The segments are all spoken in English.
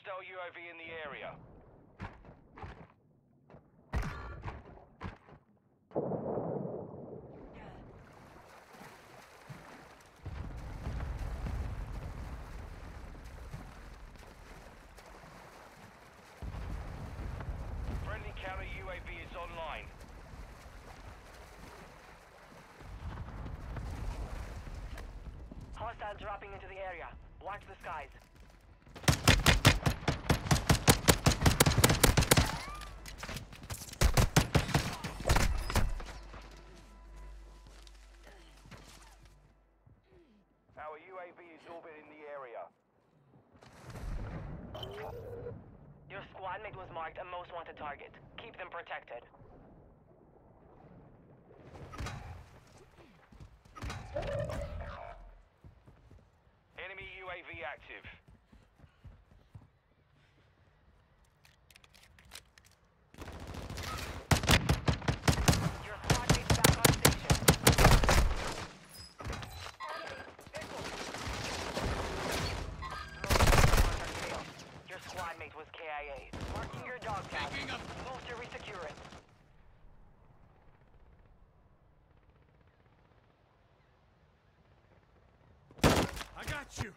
Hostile UAV in the area. Friendly counter UAV is online. Hostiles dropping into the area. Watch the skies. Our UAV is orbiting the area. Your squad mate was marked a most wanted target. Keep them protected. Enemy UAV active. Your squad mate's back on station. Your squad mate was KIA. Marking your dog tag. Move to resecure it. I got you!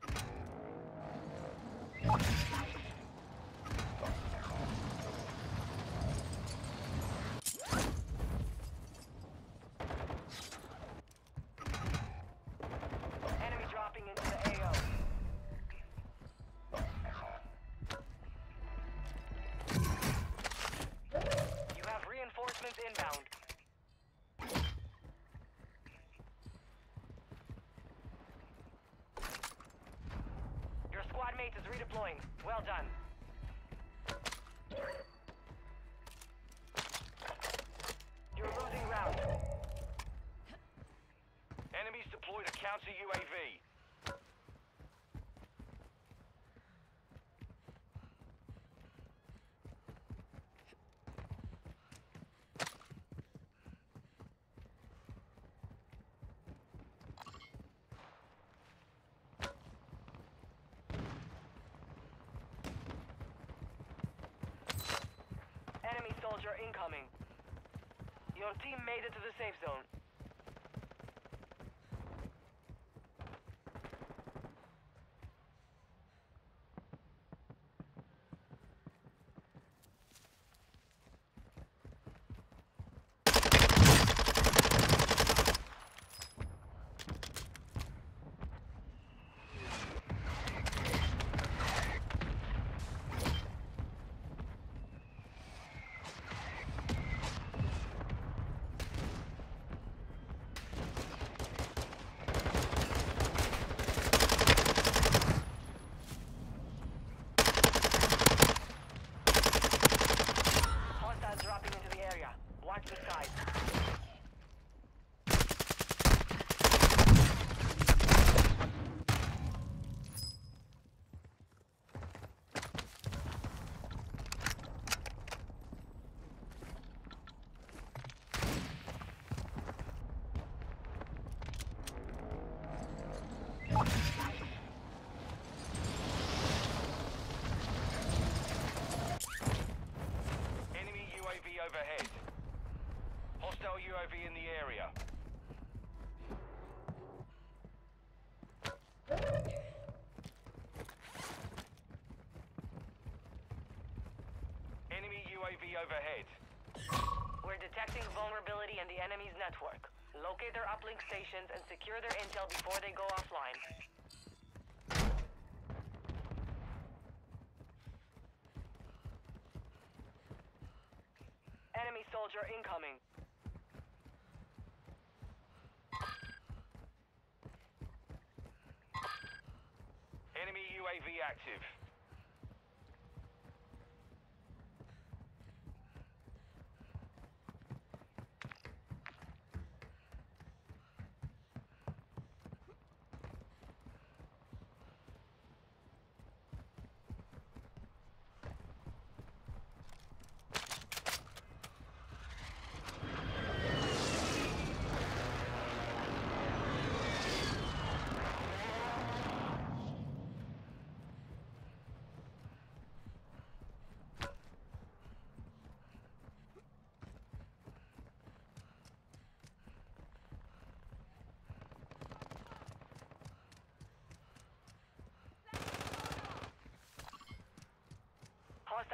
Enemy dropping into the AO. You have reinforcements inbound. Your squad mate is redeploying. Well done. You're losing round. Enemies deployed a counter UAV. Enemy soldier incoming. Your team made it to the safe zone. Hostiles dropping into the area. Watch the skies. Enemy UAV overhead. Hostile UAV in the area. Enemy UAV overhead. We're detecting vulnerability in the enemy's network. Locate their uplink stations and secure their intel before they go offline. Enemy soldier incoming. Enemy UAV active.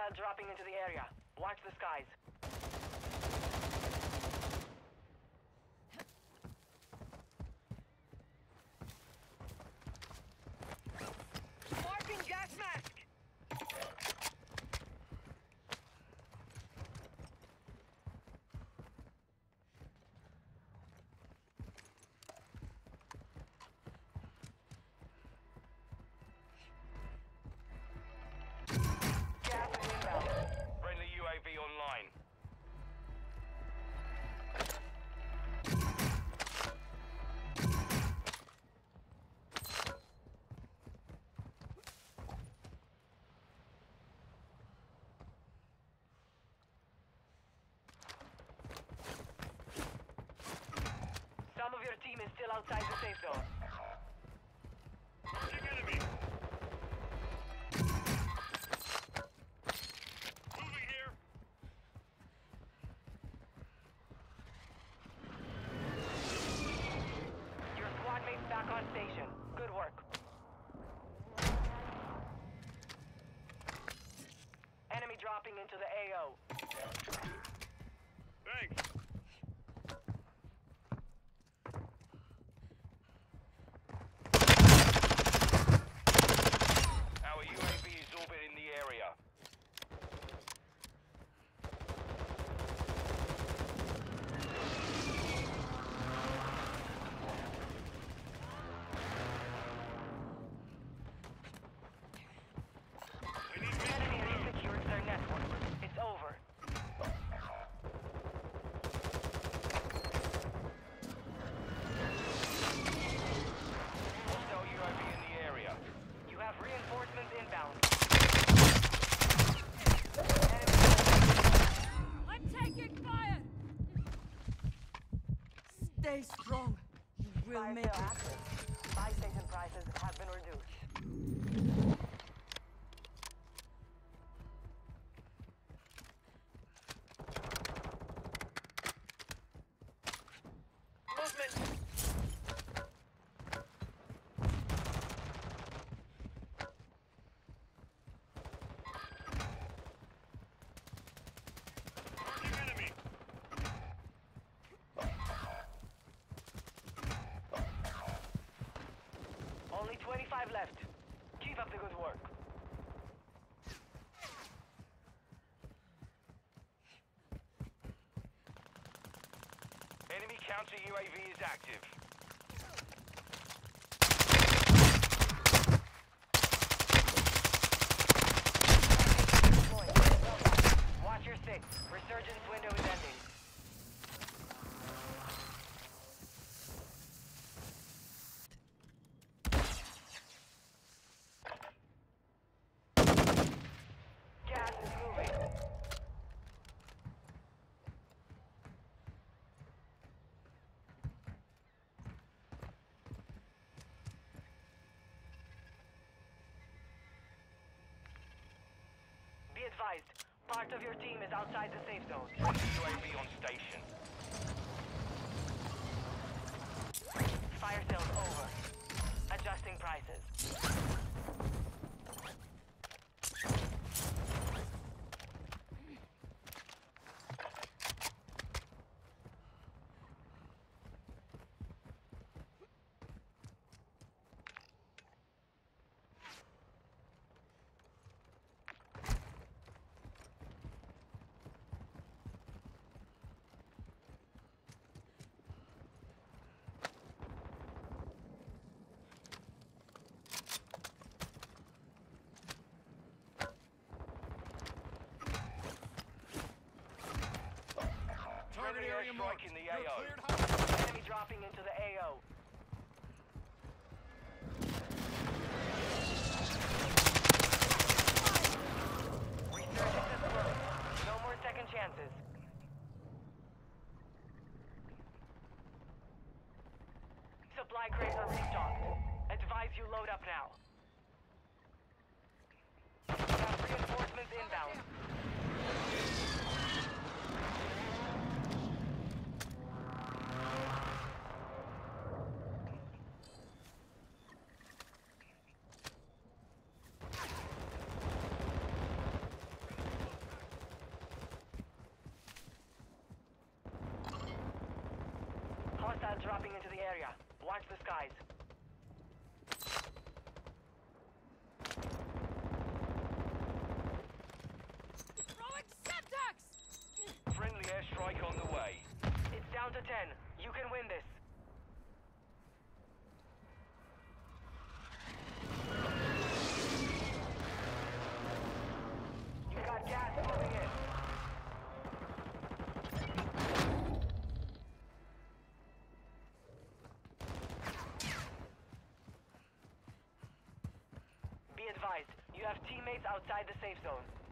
Hostile dropping into the area. Watch the skies. Marking gas mask! Gas is inbound. Friendly UAV online. Some of your team is still outside the safe zone. Marking enemy. Moving here. Your squad mate's back on station. Good work. Enemy dropping into the AO. Thanks. Our UAV is orbiting the area. I need Enemy has secured their network. It's over. Hostile UAV in the area. You have reinforcements inbound. I'm taking fire! Stay strong. You will Fire make sale it. active. Buy station prices have been reduced. Movement! marking enemy. Only 25 left. Keep up the good work. Enemy counter UAV is active. Watch your six. Resurgence window is ending. Gas is moving. Be advised, part of your team is outside the safe zone. UAV on station. Fire sales over. Adjusting prices. Target area airstrike marked. in the You're AO. cleared hot. Enemy dropping into the AO. Resurgence is close. No more second chances. Supply crates are restocked. Advise you load up now. We have reinforcements inbound. Watch the skies. Throwing Semtex! Friendly airstrike on the way. It's down to 10. You can win this. You got gas moving in. Be advised, you have teammates outside the safe zone.